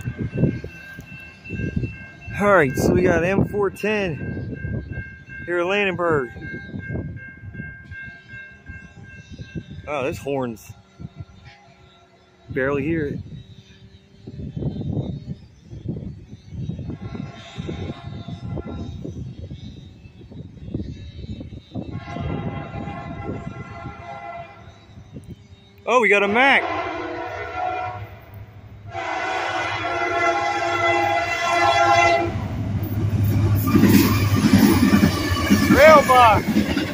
Alright, so we got M410 here at Landenberg. Oh, this horn's barely hear it. Oh, we got a Mac. Rail box.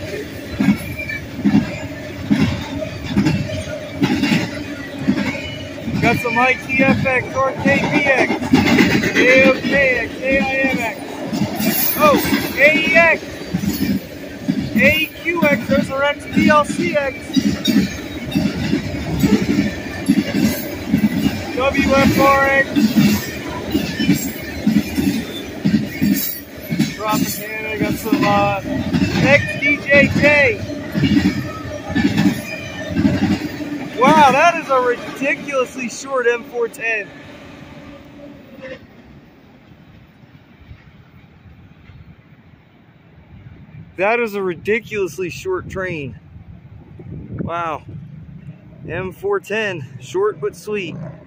Got some ITFX, RKBX, AOKX, AIMX. Oh, AEX, AEQX, there's our XPLCX, WFRX, Tropicana, got some XDJK. Wow, that is a ridiculously short M410. That is a ridiculously short train. Wow. M410, short but sweet.